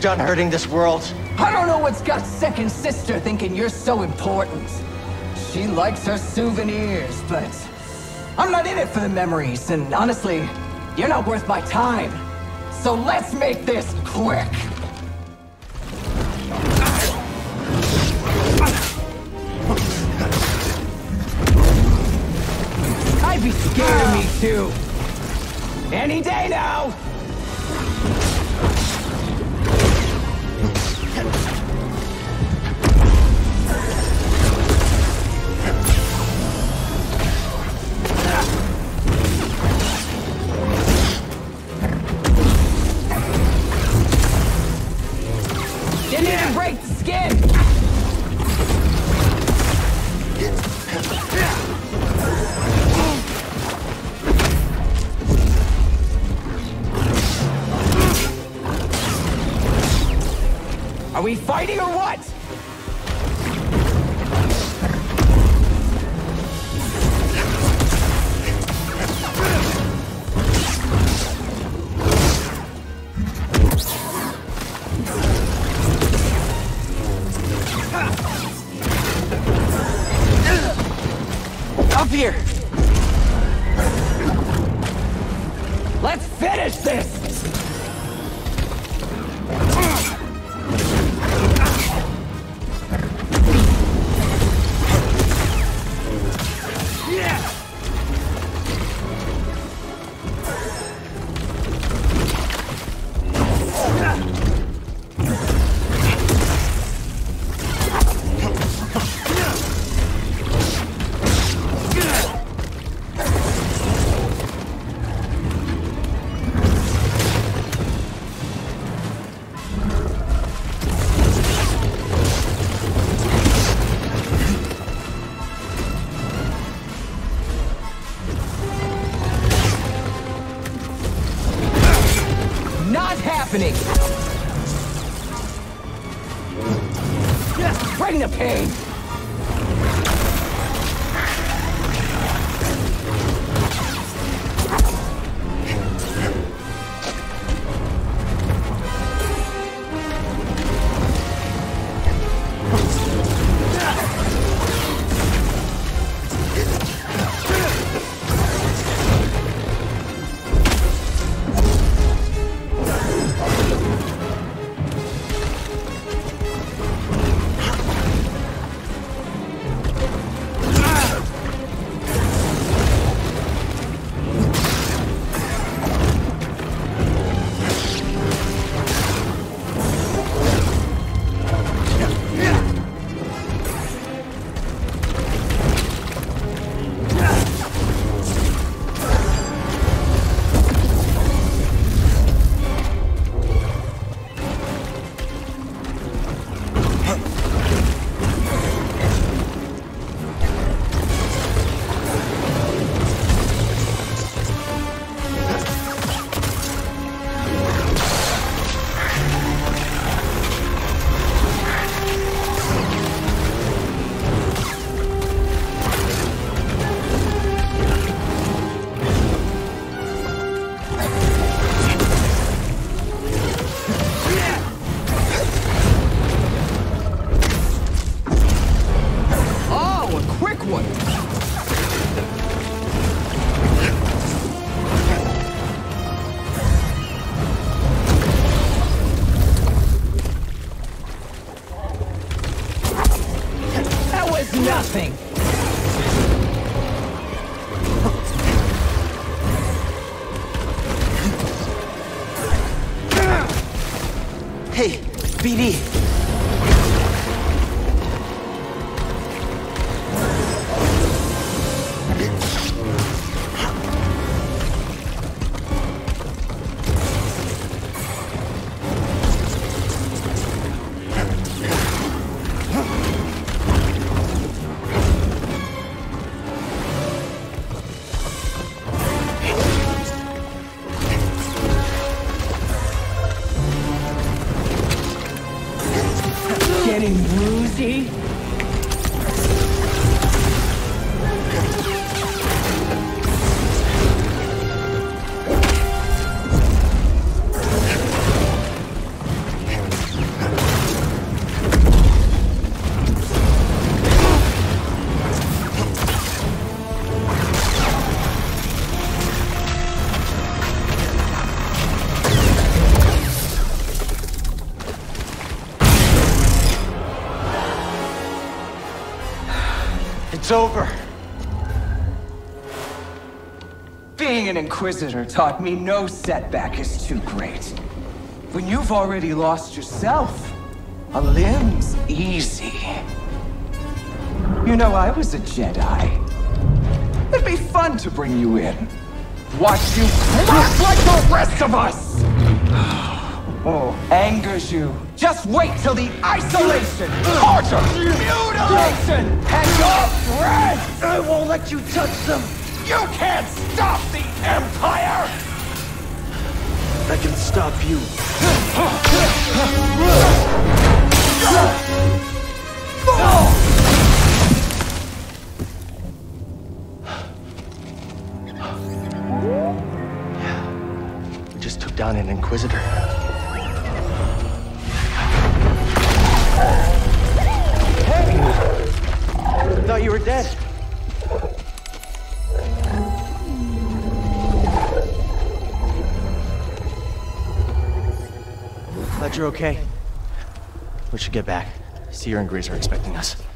done hurting this world? I don't know what's got second sister thinking you're so important. She likes her souvenirs, but I'm not in it for the memories, and honestly, you're not worth my time. So let's make this quick. I'd be scared of me too. Any day now! Didn't even break the skin! Are we fighting or what? Up here! Let's finish this! Bring the pain! Nothing! Hey, BD! Getting woozy? over. Being an Inquisitor taught me no setback is too great. When you've already lost yourself, a limb's easy. You know, I was a Jedi. It'd be fun to bring you in. Watch you crack like the rest of us! Oh, angers you. Just wait till the isolation, torture, mutilation, and your breath! I won't let you touch them! You can't stop the Empire! I can stop you. We just took down an Inquisitor. Hey! I thought you were dead. Glad you're okay. We should get back. Seer and Grease are expecting us.